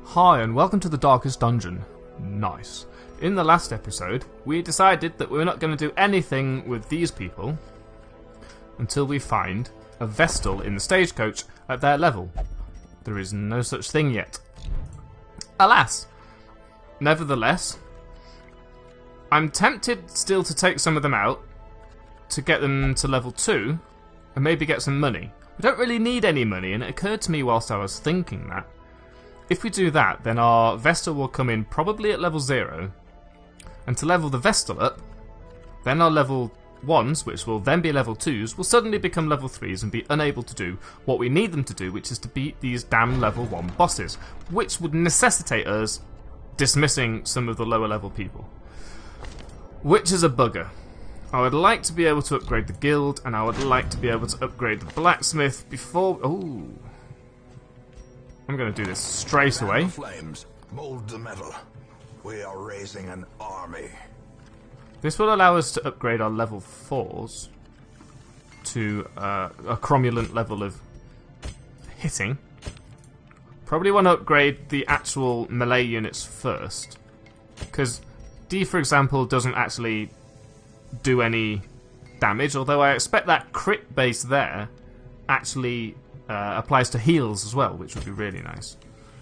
Hi and welcome to the Darkest Dungeon. Nice. In the last episode, we decided that we're not going to do anything with these people until we find a Vestal in the stagecoach at their level. There is no such thing yet. Alas! Nevertheless, I'm tempted still to take some of them out to get them to level 2 and maybe get some money. We don't really need any money, and it occurred to me whilst I was thinking that if we do that, then our Vestal will come in probably at level 0, and to level the Vestal up, then our level 1s, which will then be level 2s, will suddenly become level 3s and be unable to do what we need them to do, which is to beat these damn level 1 bosses, which would necessitate us dismissing some of the lower level people. Which is a bugger. I would like to be able to upgrade the guild, and I would like to be able to upgrade the blacksmith before... Ooh. I'm going to do this straight away. Flames, mold the metal. We are raising an army. This will allow us to upgrade our level 4s to a cromulent level of hitting. Probably want to upgrade the actual melee units first, because D, for example, doesn't actually do any damage, although I expect that crit base there actually applies to heals as well, which would be really nice.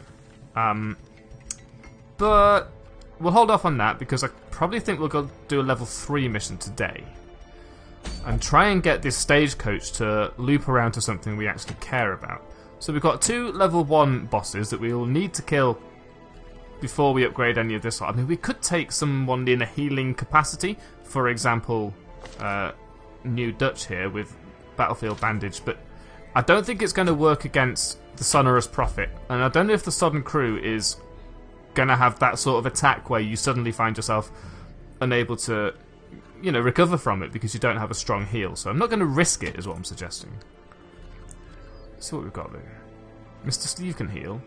But we'll hold off on that because I probably think we'll go do a level 3 mission today and try and get this stagecoach to loop around to something we actually care about. So we've got 2 level 1 bosses that we will need to kill before we upgrade any of this. I mean, we could take someone in a healing capacity, for example, New Dutch here with Battlefield Bandage, but I don't think it's going to work against the Sonorous Prophet, and I don't know if the Sodden Crew is going to have that sort of attack where you suddenly find yourself unable to, you know, recover from it because you don't have a strong heal. So I'm not going to risk it, is what I'm suggesting. Let's see what we've got there. Mr. Steve can heal.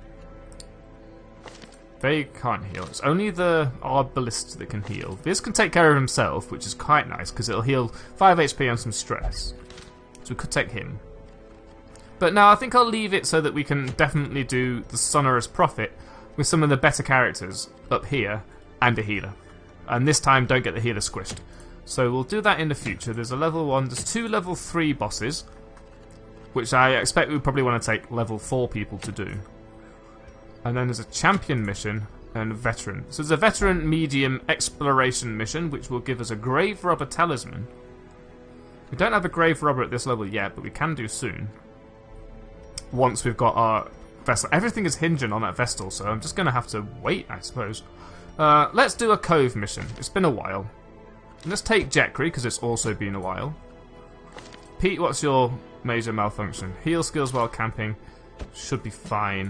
They can't heal. It's only the Arbalist that can heal. This can take care of himself, which is quite nice because it'll heal 5 HP and some stress. So we could take him. But no, I think I'll leave it so that we can definitely do the Sonorous Prophet with some of the better characters up here and a healer. And this time, don't get the healer squished. So we'll do that in the future. There's a level 1, there's 2 level 3 bosses, which I expect we probably want to take level 4 people to do. And then there's a champion mission and a veteran. So there's a veteran medium exploration mission, which will give us a grave robber talisman. We don't have a grave robber at this level yet, but we can do soon. Once we've got our Vestal. Everything is hinging on that Vestal, so I'm just going to have to wait, I suppose. Let's do a Cove mission. It's been a while. Let's take Jetcree, because it's also been a while. Pete, what's your major malfunction? Heal skills while camping. Should be fine.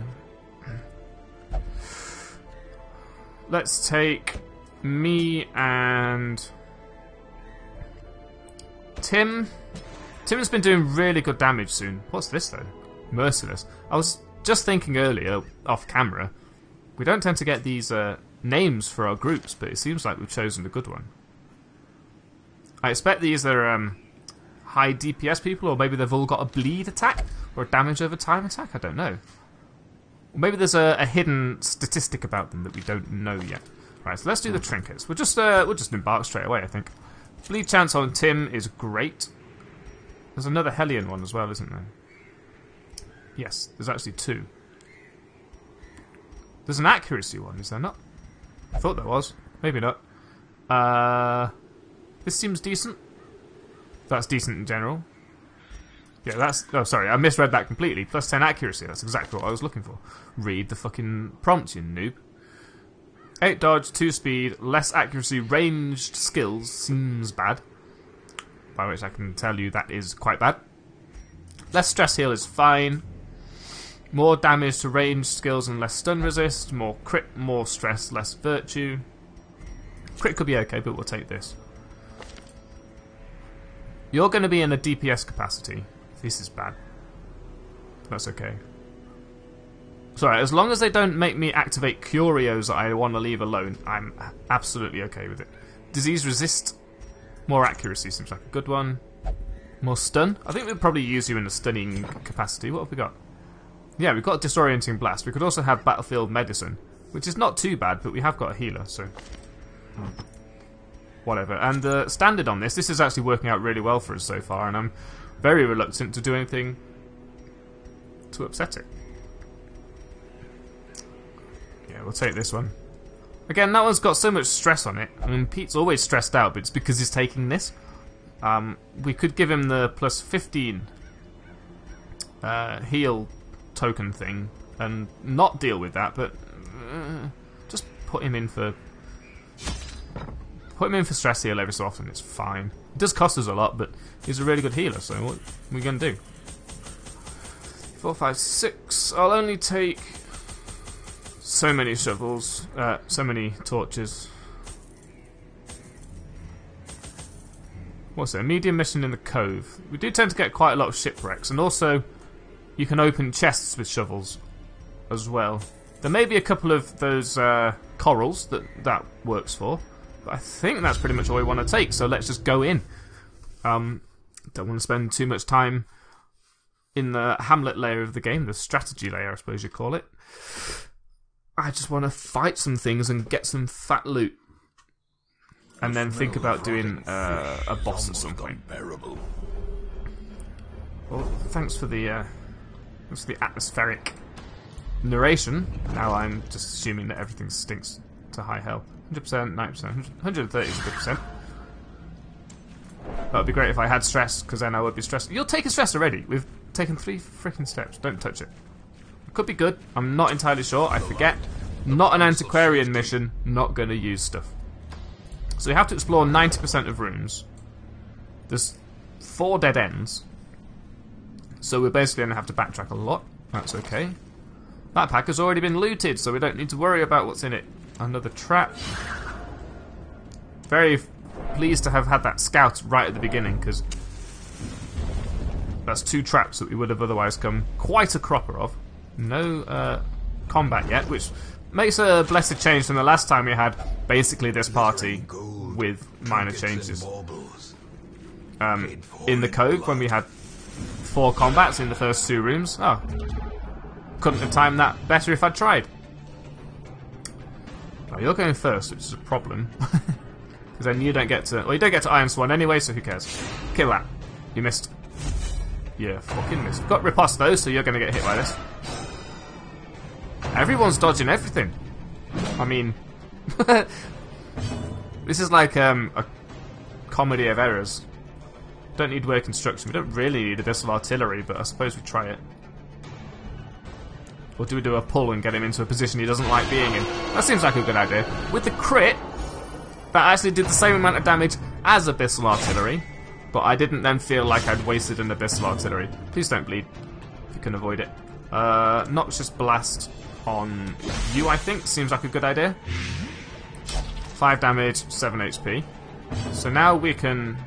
Let's take me and Tim. Tim's been doing really good damage soon. What's this, though? Merciless. I was just thinking earlier, off camera, we don't tend to get these names for our groups, but it seems like we've chosen a good one. I expect these are high DPS people, or maybe they've all got a bleed attack, or a damage over time attack, I don't know. Or maybe there's a hidden statistic about them that we don't know yet. Right, so let's do the trinkets. We'll just embark straight away, I think. Bleed chance on Tim is great. There's another Hellion one as well, isn't there? Yes, there's actually 2. There's an accuracy one, is there not? I thought there was. Maybe not. This seems decent. That's decent in general. Yeah, that's... Oh, sorry, I misread that completely. Plus 10 accuracy, that's exactly what I was looking for. Read the fucking prompt, you noob. 8 dodge, 2 speed, less accuracy, ranged skills seems bad. By which I can tell you that is quite bad. Less stress heal is fine. More damage to ranged skills and less stun resist. More crit, more stress, less virtue. Crit could be okay, but we'll take this. You're going to be in a DPS capacity. This is bad. That's okay. Sorry, as long as they don't make me activate Curios that I want to leave alone, I'm absolutely okay with it. Disease resist. More accuracy seems like a good one. More stun. I think we'll probably use you in a stunning capacity. What have we got? Yeah, we've got Disorienting Blast. We could also have Battlefield Medicine, which is not too bad, but we have got a healer, so... whatever. And the standard on this is actually working out really well for us so far, and I'm very reluctant to do anything to upset it. Yeah, we'll take this one. Again, that one's got so much stress on it. I mean, Pete's always stressed out, but it's because he's taking this. We could give him the plus 15 heal token thing and not deal with that, but just put him in for stress heal every so often. It's fine. It does cost us a lot, but he's a really good healer, so what are we going to do? 4, 5, 6. I'll only take so many shovels, so many torches. What's it? A medium mission in the Cove. We do tend to get quite a lot of shipwrecks, and also you can open chests with shovels as well. There may be a couple of those corals that works for, but I think that's pretty much all we want to take, so let's just go in. Don't want to spend too much time in the Hamlet layer of the game, the strategy layer, I suppose you call it. I just want to fight some things and get some fat loot. And then think about doing a boss at some point. Well, thanks for the atmospheric narration. Now I'm just assuming that everything stinks to high hell. 100%, 90%, 130 is a good percent. That would be great if I had stress, because then I would be stressed. You're taking stress already. We've taken 3 freaking steps. Don't touch it. It could be good. I'm not entirely sure. I forget. Not an antiquarian mission. Not going to use stuff. So we have to explore 90% of rooms. There's 4 dead ends. So we're basically going to have to backtrack a lot. That's okay. That pack has already been looted, so we don't need to worry about what's in it. Another trap. Very pleased to have had that scout right at the beginning, because that's 2 traps that we would have otherwise come quite a cropper of. No combat yet, which makes a blessed change from the last time we had basically this party with minor changes. In the Cove, when we had 4 combats in the first 2 rooms. Oh, couldn't have timed that better if I'd tried. Oh, you're going first, which is a problem. Because then you don't get to... Well, you don't get to Iron Swan anyway, so who cares? Kill that. You missed. Yeah, fucking missed. You've got riposte though, so you're going to get hit by this. Everyone's dodging everything. I mean... this is like a comedy of errors. Don't need work construction. We don't really need abyssal artillery, but I suppose we try it. Or do we do a pull and get him into a position he doesn't like being in? That seems like a good idea. With the crit, that actually did the same amount of damage as abyssal artillery, but I didn't then feel like I'd wasted an abyssal artillery. Please don't bleed, if you can avoid it. Noxious Blast on you, I think, seems like a good idea. 5 damage, 7 HP. So now we can...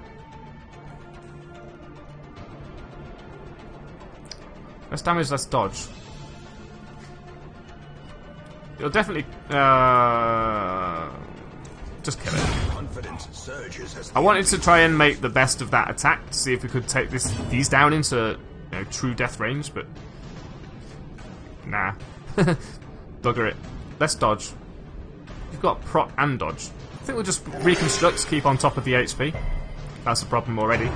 less damage, less dodge. You'll definitely... just kill it. I wanted to try and make the best of that attack to see if we could take these down into true death range, but... nah. Bugger it. Let's dodge. You've got proc and dodge. I think we'll just reconstruct to keep on top of the HP. That's a problem already.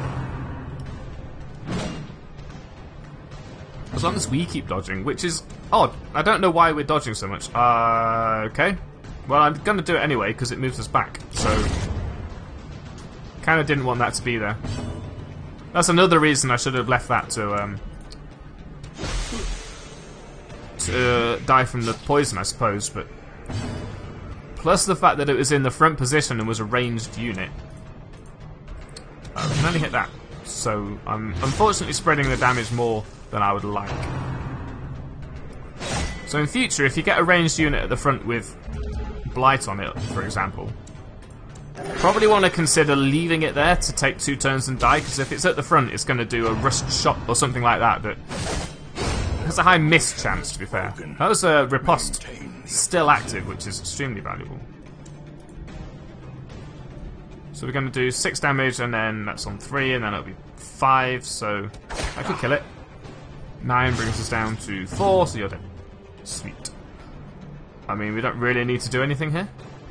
As long as we keep dodging, which is odd. I don't know why we're dodging so much. Okay. Well, I'm going to do it anyway, because it moves us back. So, kind of didn't want that to be there. That's another reason I should have left that to die from the poison, I suppose. But plus the fact that it was in the front position and was a ranged unit. We can only hit that. So, I'm unfortunately spreading the damage more than I would like. So in future, if you get a ranged unit at the front with Blight on it, for example, probably want to consider leaving it there to take 2 turns and die, because if it's at the front, it's going to do a rust shot or something like that has a high miss chance, to be fair. That was a riposte still active, which is extremely valuable. So we're going to do 6 damage, and then that's on 3, and then it'll be 5, so I could kill it. 9 brings us down to 4, so you're dead. Sweet. I mean, we don't really need to do anything here.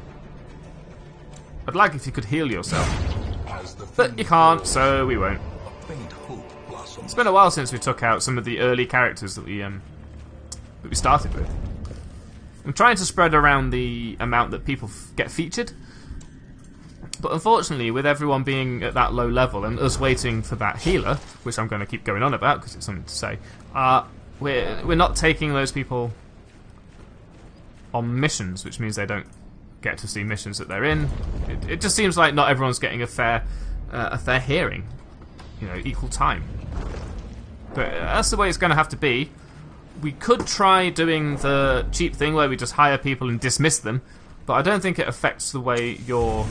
I'd like if you could heal yourself. But you can't, so we won't. It's been a while since we took out some of the early characters that we started with. I'm trying to spread around the amount that people get featured. But unfortunately, with everyone being at that low level and us waiting for that healer, which I'm going to keep going on about because it's something to say, we're not taking those people on missions, which means they don't get to see missions that they're in. It just seems like not everyone's getting a fair hearing, you know, equal time. But that's the way it's going to have to be. We could try doing the cheap thing where we just hire people and dismiss them, but I don't think it affects the way your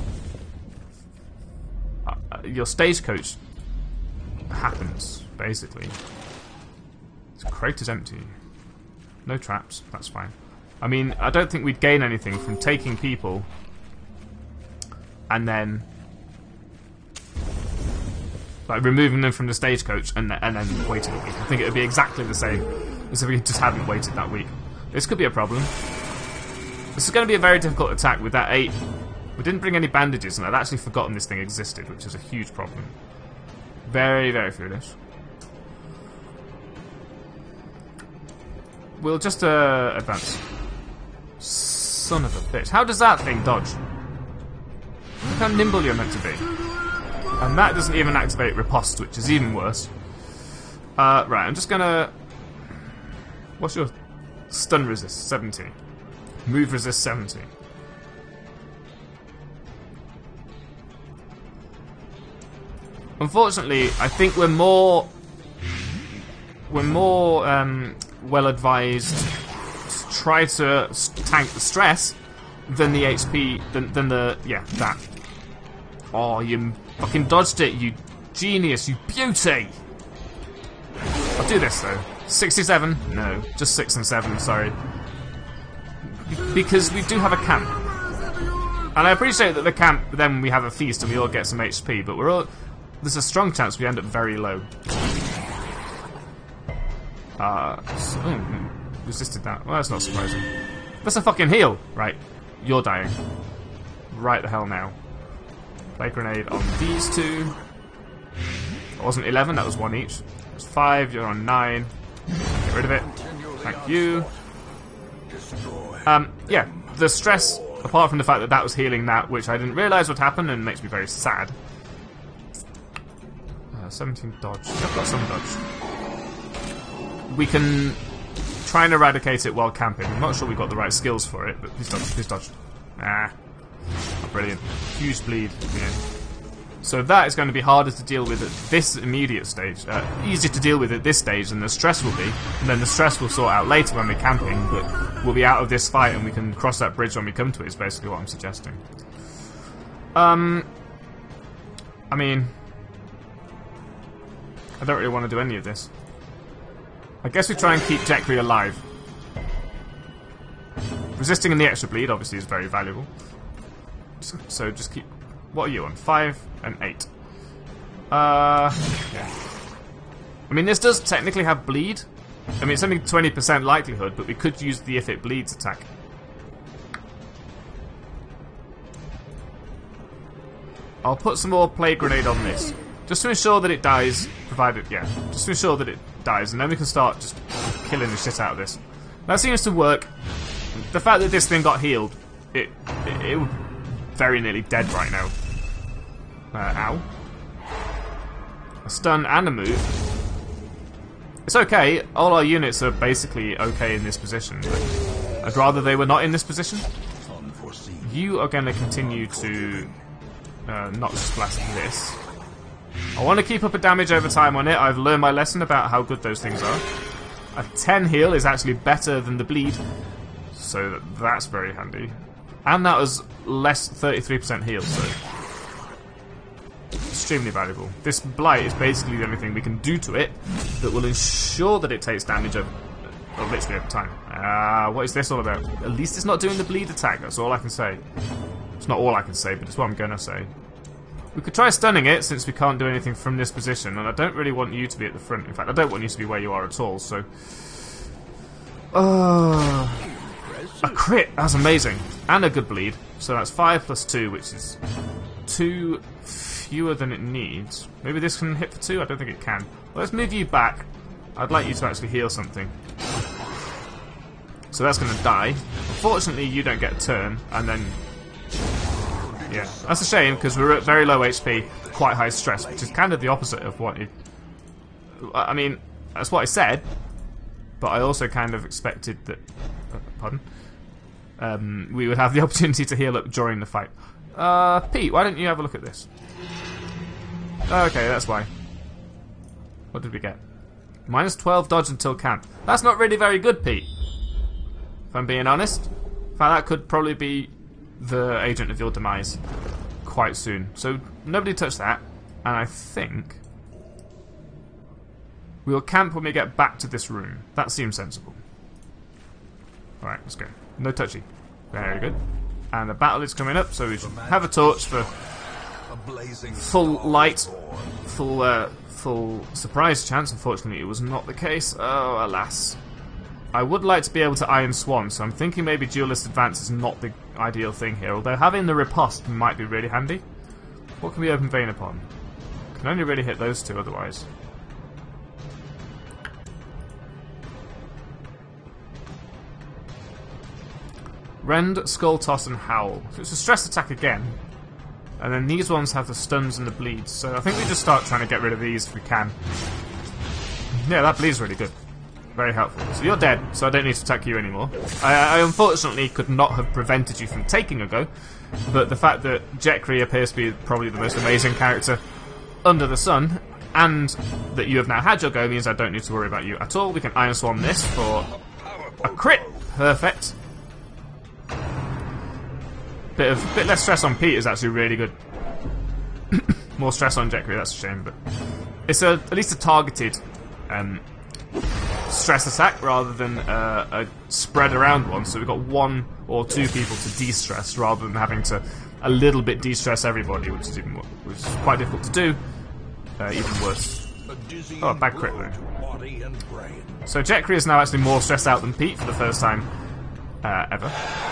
stagecoach happens, basically. This crate is empty. No traps, that's fine. I mean, I don't think we'd gain anything from taking people and then like removing them from the stagecoach and then waiting a week. I think it would be exactly the same as if we just hadn't waited that week. This could be a problem. This is going to be a very difficult attack with that 8. We didn't bring any bandages, and I'd actually forgotten this thing existed, which is a huge problem. Very, very foolish. We'll just advance. Son of a bitch. How does that thing dodge? Look how nimble you're meant to be. And that doesn't even activate riposte, which is even worse. Right, I'm just gonna... What's your stun resist? 70. Move resist 70. Unfortunately, I think we're more well advised to try to tank the stress than the HP than the that. Oh, you fucking dodged it, you genius, you beauty. I'll do this though. 67? No, just 6 and 7. Sorry, because we do have a camp, and I appreciate that the camp. Then we have a feast and we all get some HP, but we're all. There's a strong chance we end up very low. Resisted that. Well, that's not surprising. That's a fucking heal! Right, you're dying. Right the hell now. Play grenade on these two. It wasn't 11, that was 1 each. It was 5, you're on 9. Get rid of it. Thank you. Yeah, the stress, apart from the fact that that was healing that, which I didn't realise would happen and makes me very sad. 17 dodge. I've got some dodge. We can try and eradicate it while camping. I'm not sure we've got the right skills for it, but please dodge. Please dodge. Ah. Oh, brilliant. Huge bleed. Yeah. So that is going to be harder to deal with at this immediate stage. Easier to deal with at this stage than the stress will be. And then the stress will sort out later when we're camping, but we'll be out of this fight and we can cross that bridge when we come to it, is basically what I'm suggesting. I mean... I don't really want to do any of this. I guess we try and keep Jekri alive. Resisting in the extra bleed obviously is very valuable. So just keep... What are you on? 5 and 8. Yeah. I mean, this does technically have bleed. I mean, it's only 20% likelihood, but we could use the if it bleeds attack. I'll put some more plague grenade on this. Just to ensure that it dies, provided, yeah, just to ensure that it dies, and then we can start just killing the shit out of this. That seems to work. The fact that this thing got healed, it was very nearly dead right now. Ow. A stun and a move. It's okay, all our units are basically okay in this position, but I'd rather they were not in this position. You are going to continue to not splash this. I want to keep up a damage over time on it. I've learned my lesson about how good those things are. A 10 heal is actually better than the bleed, so that's very handy. And that was less 33% heal, so extremely valuable. This blight is basically the only thing we can do to it that will ensure that it takes damage over, literally over time. What is this all about? At least it's not doing the bleed attack, that's all I can say. It's not all I can say, but it's what I'm going to say. We could try stunning it, since we can't do anything from this position, and I don't really want you to be at the front. In fact, I don't want you to be where you are at all, so... a crit! That's amazing. And a good bleed. So that's 5 plus 2, which is 2 fewer than it needs. Maybe this can hit for 2? I don't think it can. Well, let's move you back. I'd like you to actually heal something. So that's going to die. Unfortunately, you don't get a turn, and then... Yeah, that's a shame, because we're at very low HP, quite high stress, which is kind of the opposite of what it... I mean, that's what I said, but I also kind of expected that... Pardon? We would have the opportunity to heal up during the fight. Pete, why don't you have a look at this? Okay, that's why. What did we get? Minus 12 dodge until camp. That's not really very good, Pete. If I'm being honest. In fact, that could probably be the agent of your demise quite soon. So, nobody touch that. And I think... we'll camp when we get back to this room. That seems sensible. Alright, let's go. No touchy. Very good. And the battle is coming up, so we should have a torch for full light, full surprise chance. Unfortunately, it was not the case. Oh, alas. I would like to be able to Iron Swan, so I'm thinking maybe Duelist Advance is not the ideal thing here, although having the Riposte might be really handy. What can we open Vein upon? Can only really hit those two otherwise. Rend, Skull Toss, and Howl. So it's a stress attack again. And then these ones have the stuns and the bleeds. So I think we just start trying to get rid of these if we can. Yeah, that bleed's really good. Very helpful. So you're dead, so I don't need to attack you anymore. I unfortunately could not have prevented you from taking a go. But the fact that Jekri appears to be probably the most amazing character under the sun, and that you have now had your go, means I don't need to worry about you at all. We can Iron Swarm this for a crit. Perfect. Bit less stress on Pete is actually really good. More stress on Jekri, that's a shame, but it's at least a targeted stress attack rather than a spread around one. So we've got 1 or 2 people to de-stress rather than having to a little bit de-stress everybody, which is quite difficult to do. Even worse. Oh, a bad crit though. So Jekri is now actually more stressed out than Pete for the first time ever.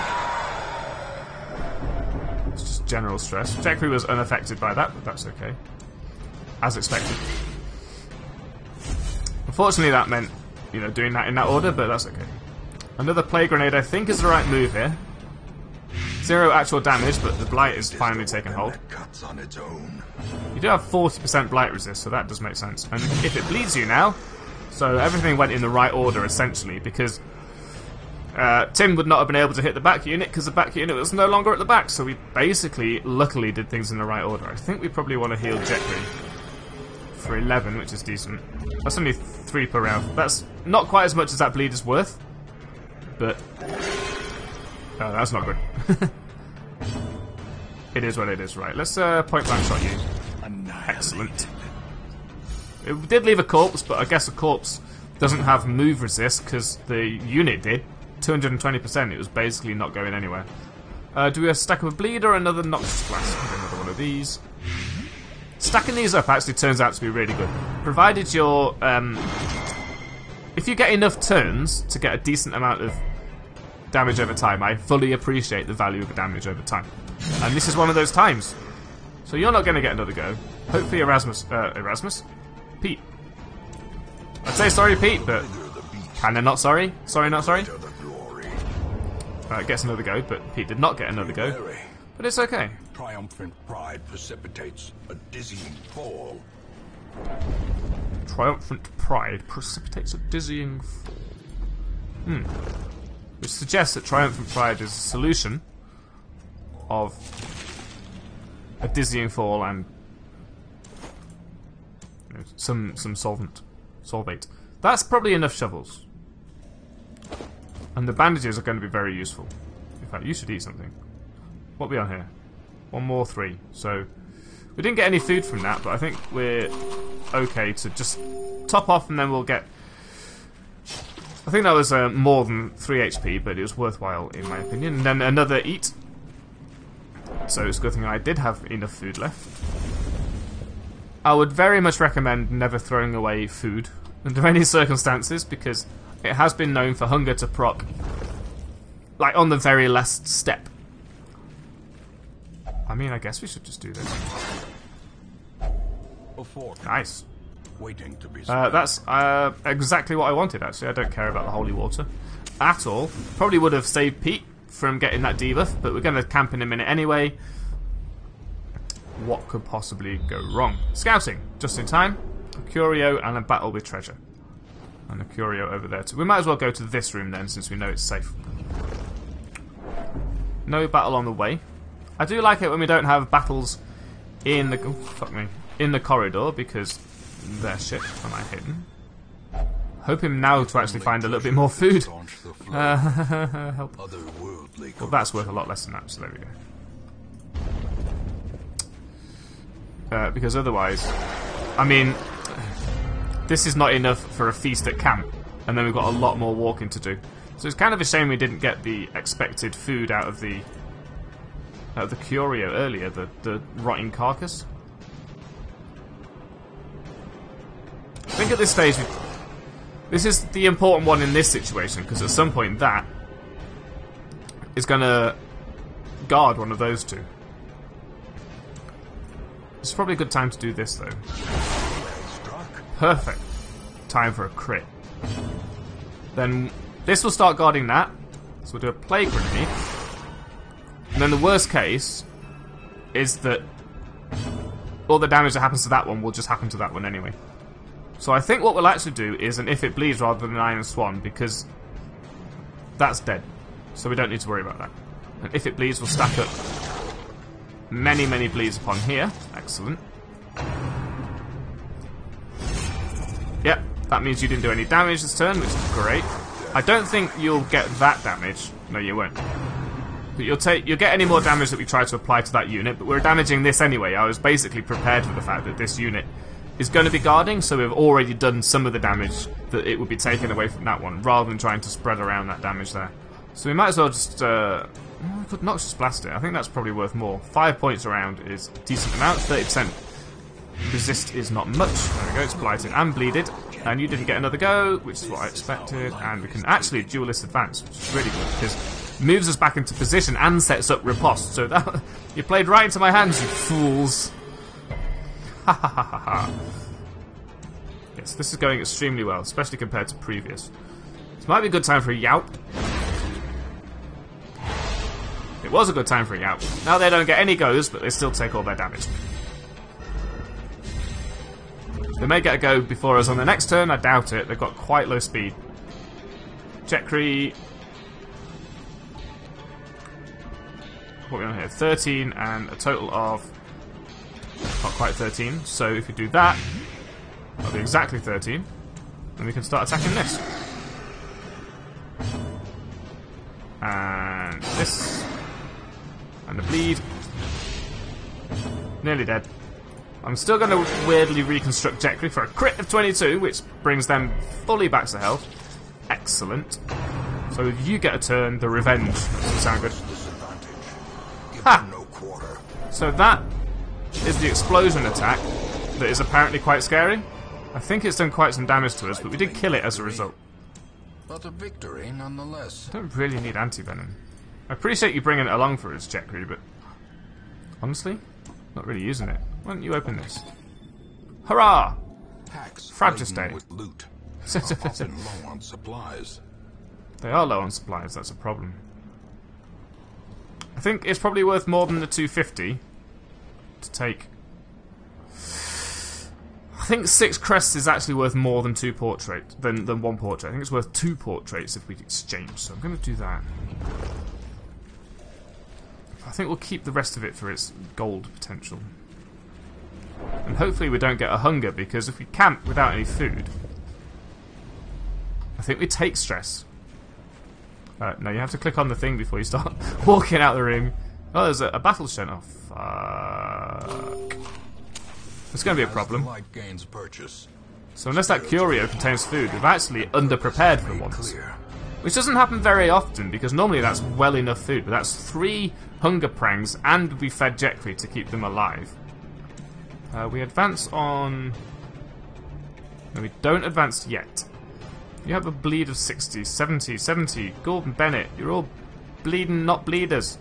It's just general stress. Jekri was unaffected by that, but that's okay. As expected. Unfortunately that meant, you know, doing that in that order, but that's okay. Another Plague Grenade I think is the right move here. 0 actual damage, but the Blight is finally taken hold. You do have 40% Blight resist, so that does make sense. And if it bleeds you now, so everything went in the right order essentially, because Tim would not have been able to hit the back unit because the back unit was no longer at the back, so we basically, luckily, did things in the right order. I think we probably want to heal Jekri for 11, which is decent. That's only 3 per round. That's not quite as much as that bleed is worth, but that's not good. It is what it is, right? Let's point blank shot you. Excellent. It did leave a corpse, but I guess a corpse doesn't have move resist because the unit did. 220%, it was basically not going anywhere. Do we have a stack of a bleed or another Noxious Blast? Another one of these. Stacking these up actually turns out to be really good. Provided you're... if you get enough turns to get a decent amount of damage over time, I fully appreciate the value of the damage over time. And this is one of those times. So you're not going to get another go. Hopefully Erasmus? Pete. I'd say sorry, Pete, but... Kinda not sorry? Sorry, not sorry? Gets another go, but Pete did not get another go. But it's okay. Triumphant pride precipitates a dizzying fall. Triumphant pride precipitates a dizzying fall. Which suggests that triumphant pride is a solution of a dizzying fall and some solvate. That's probably enough shovels. And the bandages are going to be very useful. In fact, you should eat something. What are we on here? 1 more 3. So, we didn't get any food from that, but I think we're okay to just top off and then we'll get... I think that was more than 3 HP, but it was worthwhile in my opinion. And then another eat. So it's a good thing I did have enough food left. I would very much recommend never throwing away food under any circumstances, because it has been known for hunger to proc, like, on the very last step. I mean, I guess we should just do this. Nice. Waiting to be that's exactly what I wanted, actually. I don't care about the holy water at all. Probably would have saved Pete from getting that debuff, but we're going to camp in a minute anyway. What could possibly go wrong? Scouting, just in time. A curio and a battle with treasure. And a curio over there too. We might as well go to this room then, since we know it's safe. No battle on the way. I do like it when we don't have battles in the... Oh, fuck me. In the corridor, because they're shit. Am I hidden? Hoping now to actually find a little bit more food. Help. Well, that's worth a lot less than that, so there we go. Because otherwise... I mean... This is not enough for a feast at camp, and then we've got a lot more walking to do. So it's kind of a shame we didn't get the expected food out of the curio earlier, the rotting carcass. I think at this stage, this is the important one in this situation, because at some point that is going to guard one of those two. It's probably a good time to do this, though. Perfect. Time for a crit. Then this will start guarding that. So we'll do a plague grenade. And then the worst case is that all the damage that happens to that one will just happen to that one anyway. So I think what we'll actually do is an if it bleeds rather than an Iron Swan, because that's dead. So we don't need to worry about that. And if it bleeds, we'll stack up many, many bleeds upon here. Excellent. Yep, that means you didn't do any damage this turn, which is great. I don't think you'll get that damage. No, you won't. But you'll get any more damage that we try to apply to that unit, but we're damaging this anyway. I was basically prepared for the fact that this unit is going to be guarding, so we've already done some of the damage that it would be taken away from that one, rather than trying to spread around that damage there. So we might as well just... we could Noxious Blast it. I think that's probably worth more. 5 points around is a decent amount. 30% resist is not much. There we go, it's blighted and bleeded. And you didn't get another go, which is what I expected. And we can actually duelist advance, which is really good, because it moves us back into position and sets up riposte. So that you played right into my hands, you fools. Ha ha ha ha ha. Yes, this is going extremely well, especially compared to previous. This might be a good time for a Yaup. It was a good time for a Yaup. Now they don't get any goes, but they still take all their damage. They may get a go before us on the next turn, I doubt it. They've got quite low speed. Jekri. What are we on here? 13 and a total of... not quite 13. So if we do that, that'll be exactly 13. And we can start attacking this. And this. And the bleed. Nearly dead. I'm still going to weirdly reconstruct Jekri for a crit of 22, which brings them fully back to health. Excellent. So if you get a turn, the revenge. Doesn't sound good. Ha! So that is the explosion attack that is apparently quite scary. I think it's done quite some damage to us, but we did kill it as a result. But a victory nonetheless. Don't really need anti-venom. I appreciate you bringing it along for us, Jekri, but honestly, not really using it. Why don't you open this? Hurrah! Fragile With loot. Often low on supplies. They are low on supplies, that's a problem. I think it's probably worth more than the 250 to take. I think 6 crests is actually worth more than 2 portraits than 1 portrait. I think it's worth 2 portraits if we exchange, so I'm going to do that. I think we'll keep the rest of it for its gold potential. And hopefully we don't get a hunger, because if we camp without any food, I think we take stress. No, you have to click on the thing before you start walking out the room. Oh, there's a battle shed. Oh, fuck. It's going to be a problem. So unless that curio contains food, we've actually underprepared for once. Which doesn't happen very often, because normally that's well enough food. But that's 3 hunger prangs, and we fed Jekri to keep them alive. We advance on... No, we don't advance yet. You have a bleed of 60, 70, 70. Gordon Bennett, you're all bleeding, not bleeders.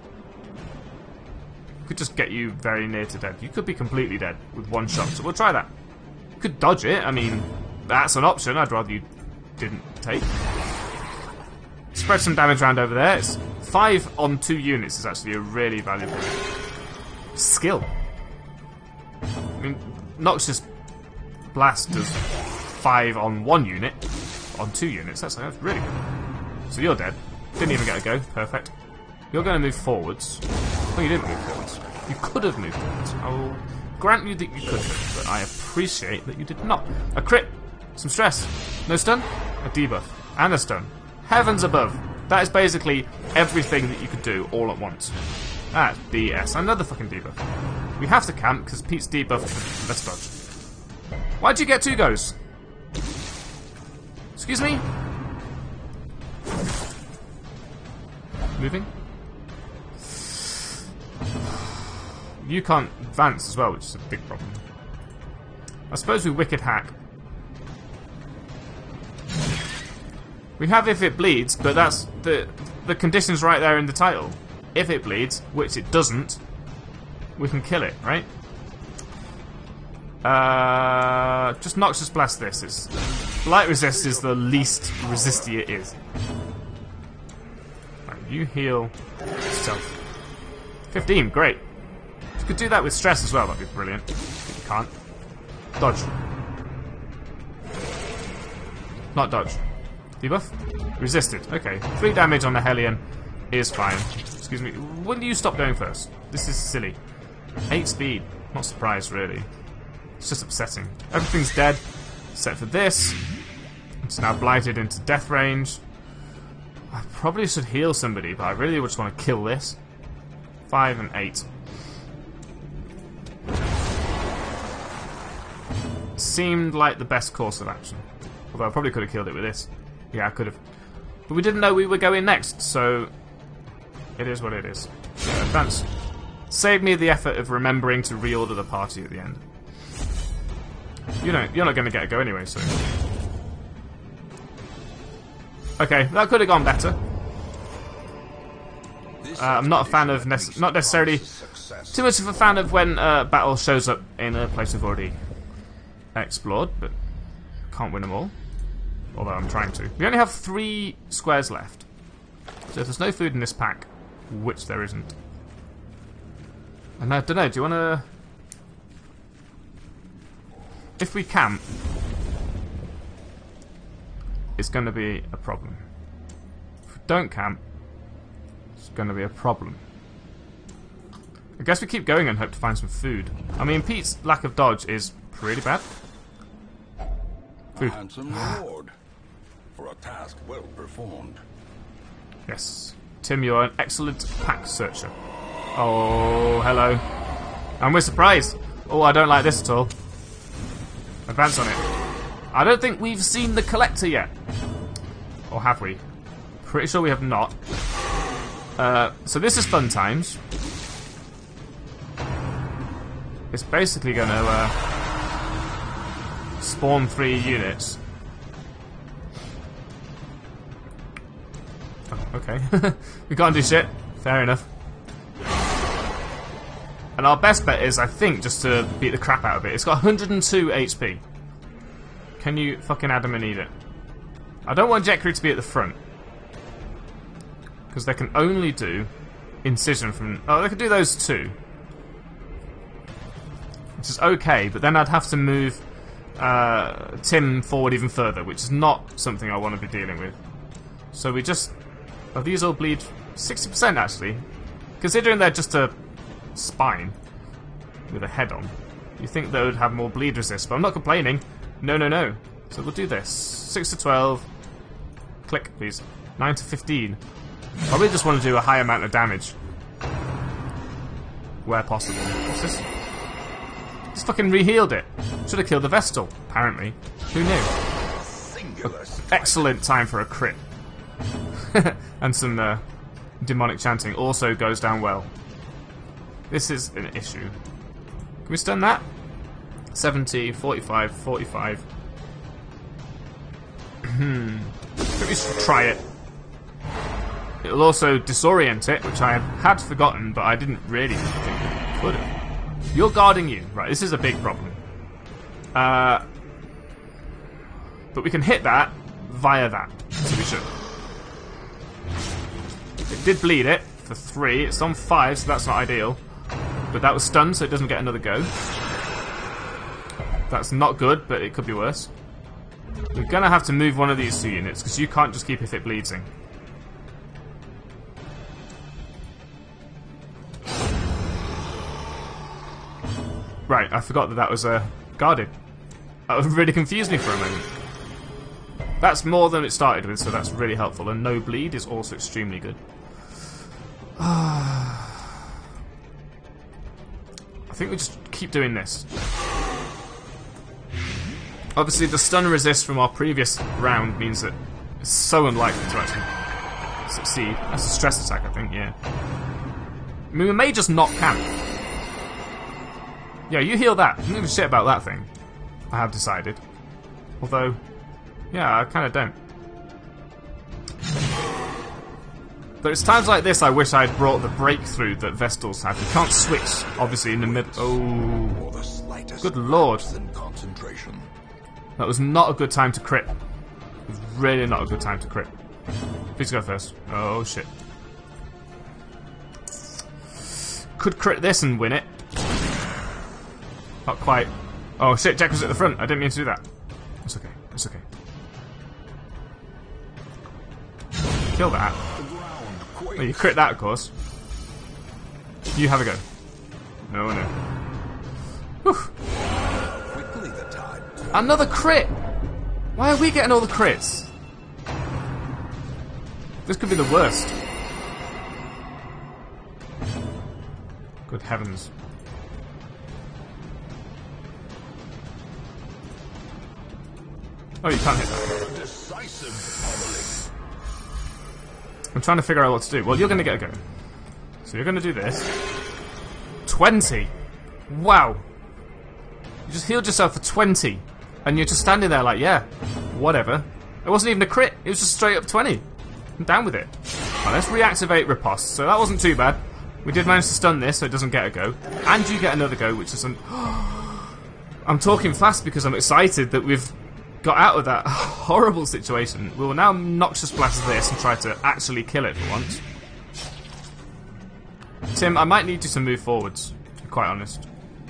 Could just get you very near to dead. You could be completely dead with one shot, so we'll try that. You could dodge it, I mean, that's an option I'd rather you didn't take. Spread some damage around over there. It's 5 on 2 units is actually a really valuable skill. I mean, Noxious Blast does 5 on 1 unit, on 2 units. That's really good. So you're dead. Didn't even get a go. Perfect. You're going to move forwards. Oh, you didn't move forwards. You could have moved forwards. I will grant you that you could have, but I appreciate that you did not. A crit. Some stress. No stun. A debuff. And a stun. Heavens above. That is basically everything that you could do all at once. That's BS. Another fucking debuff. We have to camp because Pete's debuff. Let's dodge. Why'd you get 2 goes? Excuse me? Moving? You can't advance as well, which is a big problem. I suppose we Wicked Hack. We have if it bleeds, but that's the condition's right there in the title. If it bleeds, which it doesn't, we can kill it, right? Just Noxious Blast this. It's light resist is the least resisty it is. Right, you heal yourself. 15, great. If you could do that with stress as well, that'd be brilliant. But you can't. Dodge. Not dodge. Debuff? Resisted. Okay. 3 damage on the Hellion is fine. Excuse me. When do you stop going first? This is silly. 8 speed. Not surprised, really. It's just upsetting. Everything's dead, except for this. It's now blighted into death range. I probably should heal somebody, but I really just want to kill this. 5 and 8. Seemed like the best course of action. Although I probably could have killed it with this. Yeah, I could have. But we didn't know we were going next, so it is what it is. Yeah, advance. Save me the effort of remembering to reorder the party at the end. You're not going to get a go anyway, so... Okay, that could have gone better. I'm not a fan of... not necessarily too much of a fan of when battle shows up in a place we've already explored, but can't win them all. Although I'm trying to. We only have 3 squares left. So if there's no food in this pack, which there isn't. And I don't know, do you want to... If we camp, it's going to be a problem. If we don't camp, it's going to be a problem. I guess we keep going and hope to find some food. I mean, Pete's lack of dodge is pretty bad. Food. A handsome reward for a task well performed. Yes. Tim, you're an excellent pack searcher. Oh, hello. And we're surprised. Oh, I don't like this at all. Advance on it. I don't think we've seen the collector yet. Or have we? Pretty sure we have not. So this is fun times. It's basically going to spawn 3 units. Oh, okay. We can't do shit. Fair enough. And our best bet is, I think, just to beat the crap out of it. It's got 102 HP. Can you fucking Adam and eat it? I don't want Jet Crew to be at the front. Because they can only do incision from... Oh, they could do those 2. Which is okay, but then I'd have to move Tim forward even further, which is not something I want to be dealing with. So we just... Oh, these all bleed 60% actually. Considering they're just a spine with a head on, you think they would have more bleed resist, but I'm not complaining. No, no, no. So we'll do this. 6 to 12. Click, please. 9 to 15. Probably just want to do a high amount of damage. Where possible. What's this? Just fucking re-healed it. Should have killed the Vestal, apparently. Who knew? Excellent time for a crit. And some demonic chanting also goes down well. This is an issue. Can we stun that? 70, 45, 45. Let me try it. It'll also disorient it, which I had forgotten, but I didn't really think it could have. You're guarding you. Right, this is a big problem. But we can hit that via that, so we should. It did bleed it for 3. It's on 5, so that's not ideal. But that was stunned, so it doesn't get another go. That's not good, but it could be worse. We're going to have to move one of these 2 units, because you can't just keep if it bleeding. Right, I forgot that was guarded. That really confused me for a moment. That's more than it started with, so that's really helpful. And no bleed is also extremely good. I think we just keep doing this. Obviously, the stun resist from our previous round means that it's so unlikely to actually succeed. That's a stress attack, I think, yeah. I mean, we may just not camp. Yeah, you heal that. I don't give a shit about that thing. I have decided. Although, yeah, I kind of don't. But it's times like this I wish I'd brought the breakthrough that Vestals had. You can't switch, obviously, in the mid. Oh, good lord! That was not a good time to crit. It was really not a good time to crit. Please go first. Oh shit! Could crit this and win it. Not quite. Oh shit! Jack was at the front. I didn't mean to do that. It's okay. It's okay. Kill that. Oh, you crit that, of course. You have a go. No, no. Whew. Another crit! Why are we getting all the crits? This could be the worst. Good heavens. Oh, you can't hit that. I'm trying to figure out what to do. Well, you're going to get a go. So you're going to do this. 20! Wow! You just healed yourself for 20. And you're just standing there like, yeah, whatever. It wasn't even a crit. It was just straight up 20. I'm down with it. Right, let's reactivate Riposte. So that wasn't too bad. We did manage to stun this, so it doesn't get a go. And you get another go, which is an... I'm talking fast because I'm excited that we've got out of that horrible situation. We will now Noxious Blast this and try to actually kill it for once. Tim, I might need you to move forwards, to be quite honest.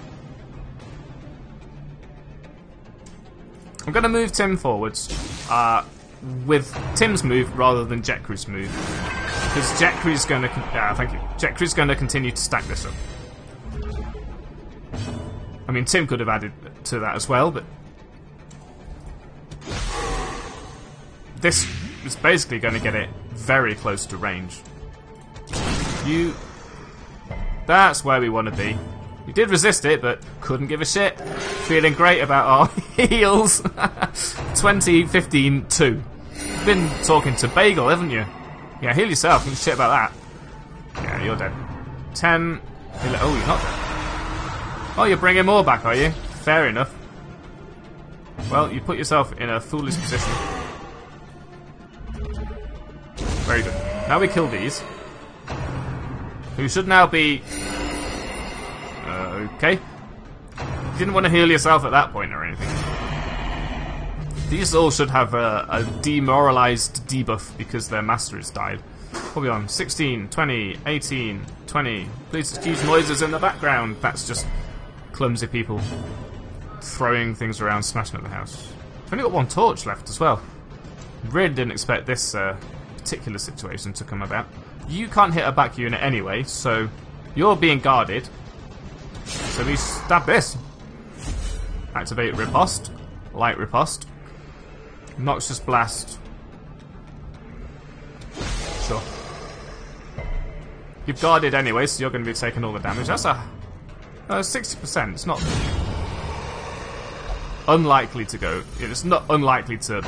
I'm going to move Tim forwards with Tim's move rather than Jekr's move. Because Jekr's going to... thank you. Jekr's going to continue to stack this up. I mean, Tim could have added to that as well, but... This is basically going to get it very close to range. You... That's where we want to be. We did resist it, but couldn't give a shit. Feeling great about our heals. 20, 15, 2. You've been talking to Bagel, haven't you? Yeah, heal yourself. Give a shit about that. Yeah, you're dead. 10. Oh, you're not dead. Oh, you're bringing more back, are you? Fair enough. Well, you put yourself in a foolish position. Very good. Now we kill these. Who should now be... okay. You didn't want to heal yourself at that point or anything. These all should have a demoralized debuff because their master has died. What are we on? 16, 20, 18, 20. Please excuse noises in the background. That's just clumsy people throwing things around, smashing up the house. I've only got one torch left as well. Really didn't expect this particular situation to come about. You can't hit a back unit anyway, so you're being guarded. So we stab this. Activate Riposte. Light Riposte. Noxious Blast. Sure. You've guarded anyway, so you're going to be taking all the damage. That's a 60%. It's not unlikely to go. It's not unlikely to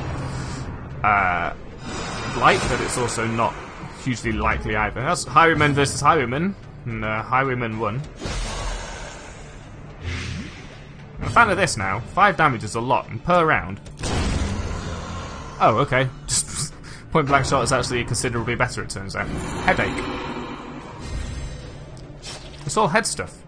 light, but it's also not hugely likely either. That's Highwayman versus Highwayman, and Highwayman won. fan of this now. 5 damage is a lot, and per round... Oh, okay. Just point blank shot is actually considerably better, it turns out. Headache. It's all head stuff.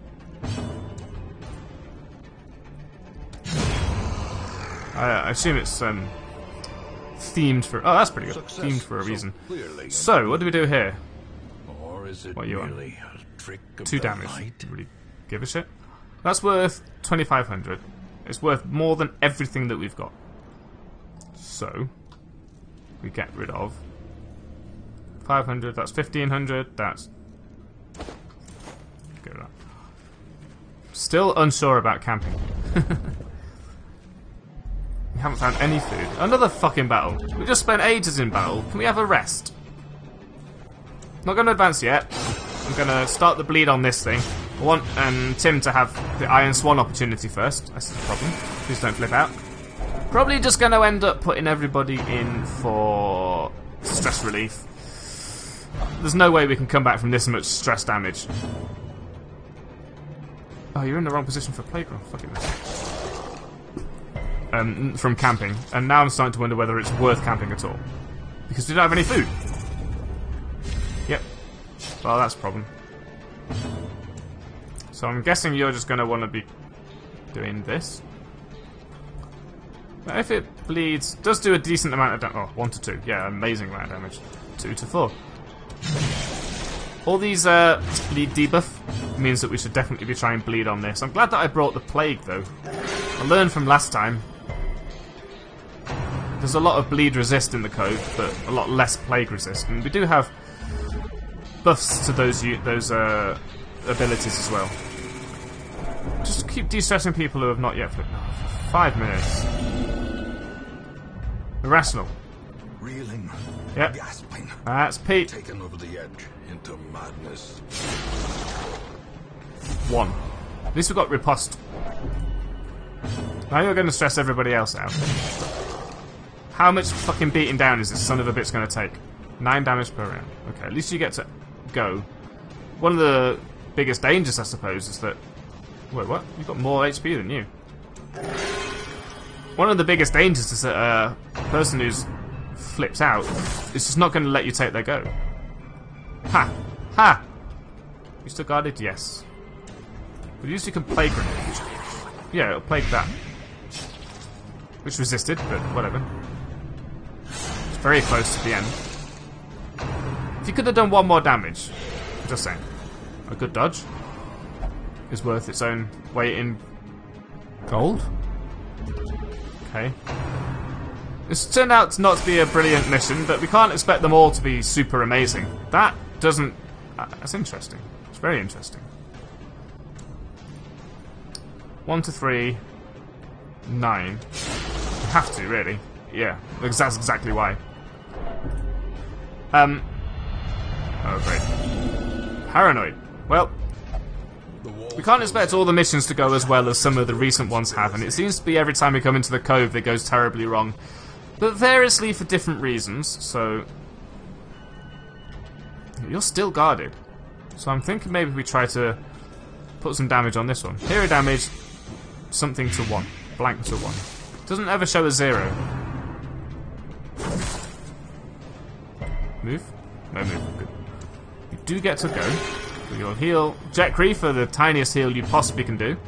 I assume it's themed for... Oh, that's pretty good. Themed for a reason. So, what do we do here? Or is it What are you on? merely a trick of 2 the damage. light? Really give a shit. That's worth 2,500. It's worth more than everything that we've got. So, we get rid of 500. That's 1,500. That's... Get rid of that. Still unsure about camping. We haven't found any food. Another fucking battle. We just spent ages in battle. Can we have a rest? Not going to advance yet. I'm going to start the bleed on this thing. I want Tim to have the Iron Swan opportunity first. That's the problem. Please don't flip out. Probably just going to end up putting everybody in for stress relief. There's no way we can come back from this much stress damage. Oh, you're in the wrong position for playground. Fuck it. From camping, and now I'm starting to wonder whether it's worth camping at all. Because we don't have any food. Yep. Well, that's a problem. So I'm guessing you're just going to want to be doing this. Now, if it bleeds, does do a decent amount of damage. Oh, 1 to 2. Yeah, amazing amount of damage. 2 to 4. All these bleed debuff means that we should definitely be trying bleed on this. I'm glad that I brought the plague, though. I learned from last time. There's a lot of bleed resist in the code, but a lot less plague resist. And we do have buffs to those abilities as well. Just keep de-stressing people who have not yet flipped. 5 minutes. Irrational. Reeling, Yep. gasping, That's Pete. taken over the edge into madness. 1. At least we got riposte. Now you're going to stress everybody else out. How much fucking beating down is this son of a bitch going to take? 9 damage per round. Okay, at least you get to go. One of the biggest dangers, I suppose, is that... Wait, what? You've got more HP than you. One of the biggest dangers is that a person who's flipped out is just not going to let you take their go. Ha! Ha! You still guarded? Yes. But you usually can plague grenade. Yeah, it'll plague that. Which resisted, but whatever. It's very close to the end. If you could have done 1 more damage, just saying. A good dodge is worth its own weight in gold. Okay. This turned out not to be a brilliant mission, but we can't expect them all to be super amazing. That doesn't... That's interesting. It's very interesting. 1 to 3, 9. You have to, really. Yeah, because that's exactly why. Oh, great. Paranoid. Well, we can't expect all the missions to go as well as some of the recent ones have, and it seems to be every time we come into the cove it goes terribly wrong. But variously for different reasons, so... You're still guarded. So I'm thinking maybe we try to put some damage on this one. Hero damage, something to 1. Blank to 1. Doesn't ever show a 0. Move? No move. Good. You do get to go. So you'll heal Jet Cree for the tiniest heal you possibly can do.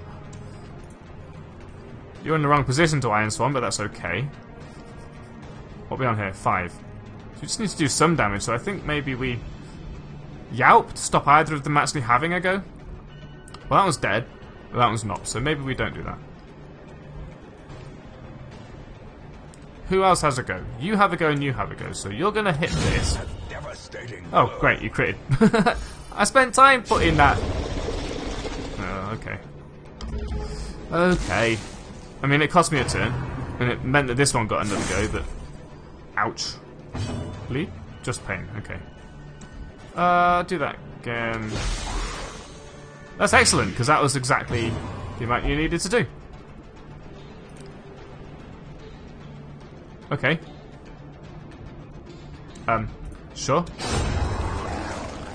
You're in the wrong position to Iron Swan, but that's okay. What are we on here? 5. So we just need to do some damage, so I think maybe we Yawp to stop either of them actually having a go. Well, that one's dead, but that one's not, so maybe we don't do that. Who else has a go? You have a go and you have a go, so you're going to hit this. Oh, great, you critted. I spent time putting that... Oh, okay. Okay. I mean, it cost me a turn, and it meant that this one got another go, but... Ouch. Bleed? Just pain, okay. Do that again. That's excellent, because that was exactly the amount you needed to do. Okay. Sure.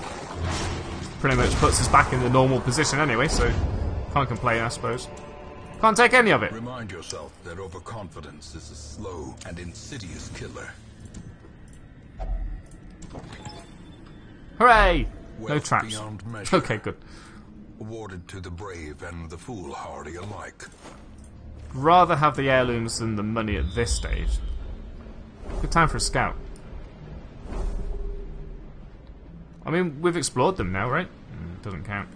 Pretty much puts us back in the normal position anyway, so can't complain, I suppose. Can't take any of it. Remind yourself that overconfidence is a slow and insidious killer. Hooray! No Wealth traps. beyond measure. Okay, good. Awarded to the brave and the foolhardy alike. Rather have the heirlooms than the money at this stage. Good time for a scout. I mean, we've explored them now, right? Doesn't count.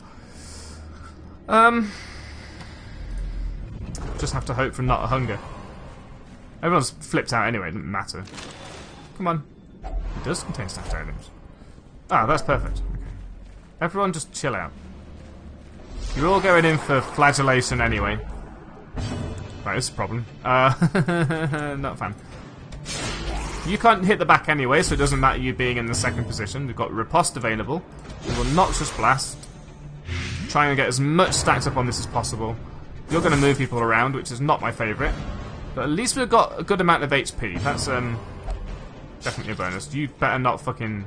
Just have to hope for not a hunger. Everyone's flipped out anyway, it doesn't matter. Come on. It does contain stacked items. Ah, that's perfect. Okay. Everyone just chill out. You're all going in for flagellation anyway. Right, this is a problem. Not fun. You can't hit the back anyway, so it doesn't matter you being in the second position. We've got Riposte available. We will Noxious Blast. Try and get as much stacked up on this as possible. You're going to move people around, which is not my favourite. But at least we've got a good amount of HP. That's definitely a bonus. You better not fucking...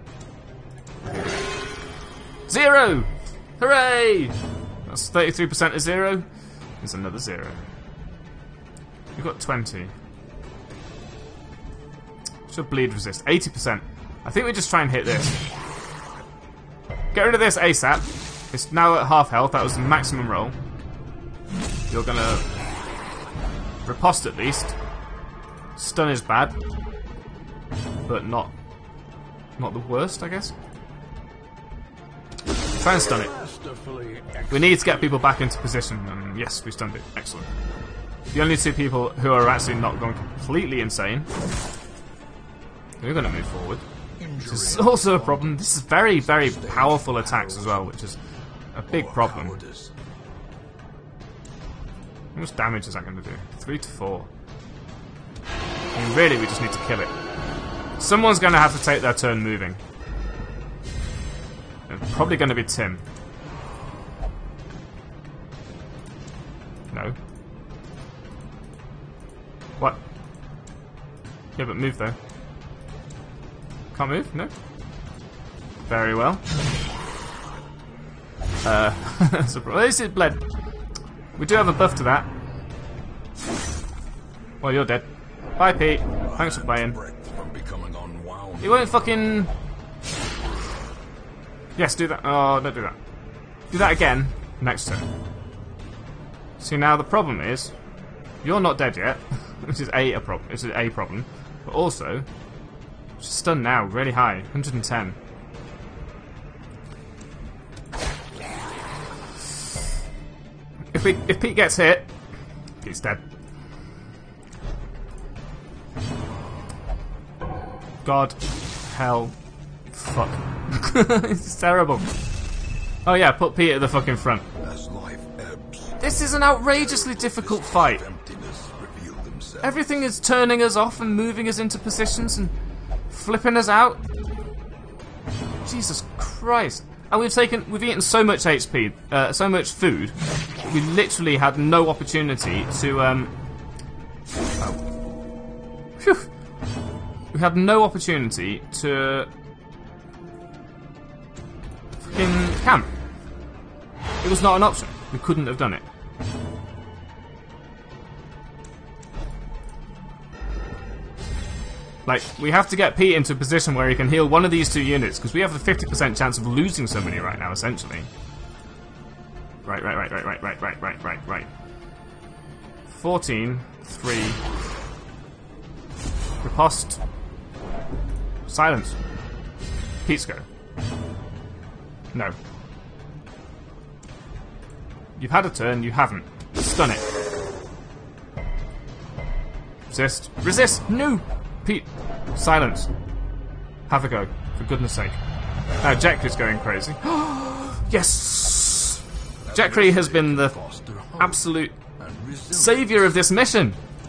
0! Hooray! That's 33% of 0. There's another 0. We've got 20. Should bleed resist. 80%. I think we just try and hit this. Get rid of this ASAP. It's now at half health. That was the maximum roll. You're gonna riposte at least. Stun is bad, but not the worst, I guess. Try and stun it. We need to get people back into position, and yes, we stunned it. Excellent. The only two people who are actually not going completely insane. We're going to move forward. This is also a problem. This is very, very powerful attacks as well, which is a big problem. How much damage is that going to do? 3 to 4. I mean, really, we just need to kill it. Someone's going to have to take their turn moving. It's probably going to be Tim. No. What? Yeah, but move though. Can't move? No? Very well. Surprise, it bled. We do have a buff to that. Well, you're dead. Bye, Pete. Thanks for playing. You won't fucking... Yes, do that. Oh, don't do that. Do that again next turn. See, now the problem is, you're not dead yet, which is a problem. It's a problem, but also, stun now, really high, 110. If Pete gets hit, Pete's dead. God, hell, fuck. It's terrible. Oh yeah, put Pete at the fucking front. This is an outrageously difficult fight. Everything is turning us off and moving us into positions and flipping us out. Jesus Christ. And we've eaten so much HP, so much food, we literally had no opportunity to, Phew. We had no opportunity to fucking camp. It was not an option. We couldn't have done it. Like, we have to get Pete into a position where he can heal one of these two units, because we have a 50% chance of losing somebody right now, essentially. Right. 14, 3. Riposte. Silence. Pete's go. No. You've had a turn, you haven't. Stun it. Resist. Resist! No! Pete, silence. Have a go, for goodness sake. Now Jekri's going crazy. Yes! Jekri has been the absolute saviour of this mission.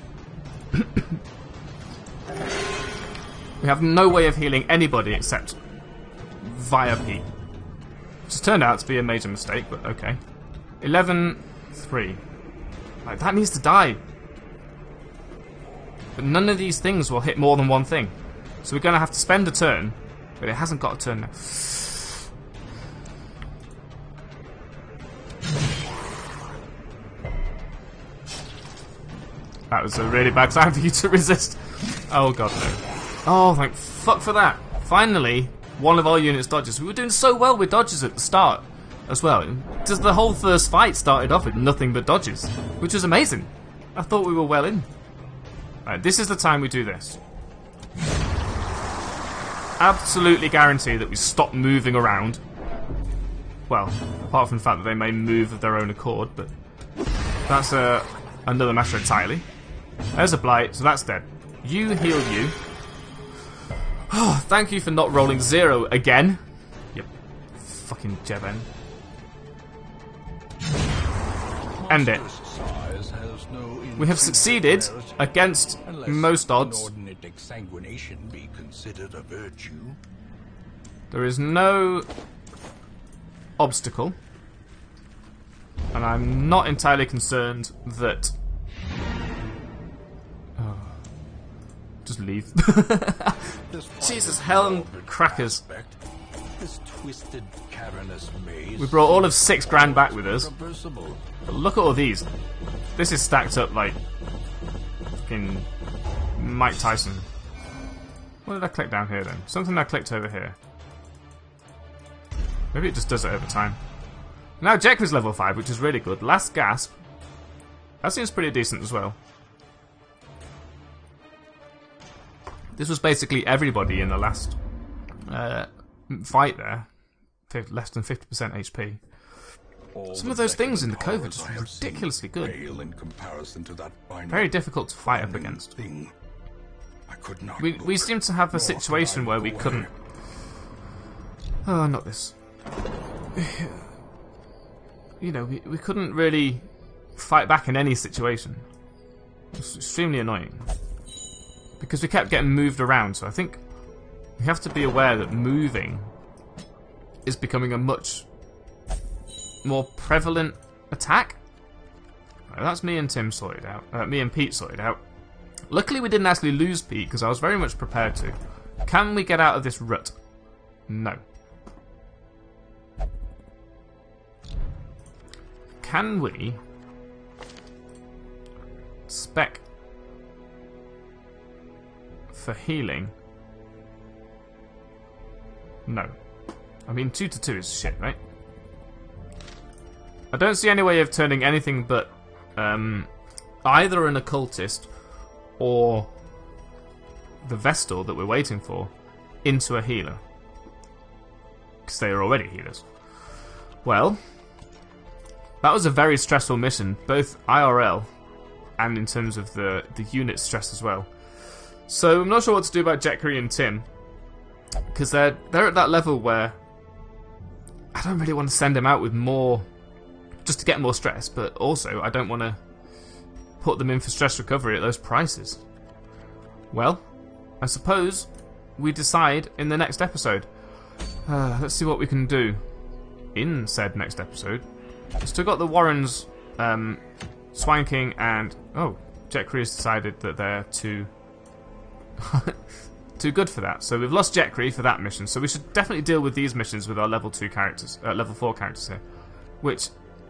We have no way of healing anybody except via Pete. Which has turned out to be a major mistake, but okay. 11-3. Like, that needs to die. But none of these things will hit more than one thing. So we're going to have to spend a turn, but it hasn't got a turn now. That was a really bad time for you to resist. Oh god no. Oh, thank fuck for that. Finally, one of our units dodges. We were doing so well with dodges at the start as well. Just the whole first fight started off with nothing but dodges, which was amazing. I thought we were well in. Right, this is the time we do this. Absolutely guarantee that we stop moving around. Well, apart from the fact that they may move of their own accord, but that's another matter entirely. There's a blight, so that's dead. You heal you. Oh, thank you for not rolling 0 again. Yep. Fucking Jeben. End it. We have succeeded against most odds. Be considered a virtue. There is no obstacle, and I'm not entirely concerned that. Oh, just leave. Jesus, hell and crackers. This twisted, cavernous maze. We brought all of 6 grand back with us. But look at all these. This is stacked up like fucking Mike Tyson. What did I click down here then? Something I clicked over here. Maybe it just does it over time. Now Jekri's level 5, which is really good. Last Gasp. That seems pretty decent as well. This was basically everybody in the last fight there. Less than 50% HP. Some of those things in the covert are ridiculously good. Very difficult to fight up against. We seem to have a situation where we couldn't... Oh, not this. You know, we couldn't really fight back in any situation. It was extremely annoying. Because we kept getting moved around, so I think we have to be aware that moving is becoming a much more prevalent attack. Right, that's me and Tim sorted out. Me and Pete sorted out. Luckily we didn't actually lose Pete, because I was very much prepared to. Can we get out of this rut? No. Can we spec for healing? No. I mean, 2 to 2 is shit, right? I don't see any way of turning anything but either an occultist or the Vestal that we're waiting for into a healer. Because they are already healers. Well, that was a very stressful mission, both IRL and in terms of the unit stress as well. So I'm not sure what to do about Jekri and Tim, because they're at that level where I don't really want to send them out with more, just to get more stress, but also I don't want to put them in for stress recovery at those prices. Well, I suppose we decide in the next episode. Let's see what we can do in said next episode. Still got the Warrens, Swine King, and Jekri has decided that they're too good for that. So we've lost Jekri for that mission. So we should definitely deal with these missions with our level 2 characters, level 4 characters here. Which,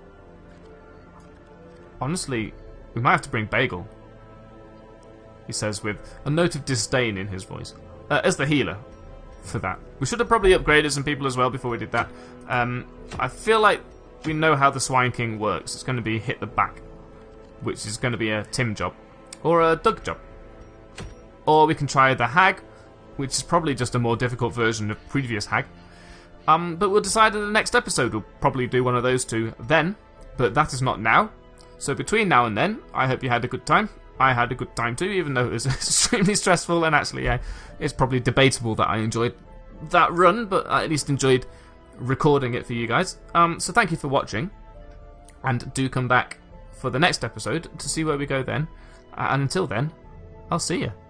honestly, we might have to bring Bagel. He says with a note of disdain in his voice, as the healer for that. We should have probably upgraded some people as well before we did that. I feel like we know how the Swine King works. It's going to be hit the back, which is going to be a Tim job or a Doug job. Or we can try the Hag, which is probably just a more difficult version of previous Hag. But we'll decide in the next episode. We'll probably do one of those two then, but that is not now. So between now and then, I hope you had a good time. I had a good time too, even though it was extremely stressful, and actually it's probably debatable that I enjoyed that run, but I at least enjoyed recording it for you guys. So thank you for watching, and do come back for the next episode to see where we go then. And until then, I'll see you.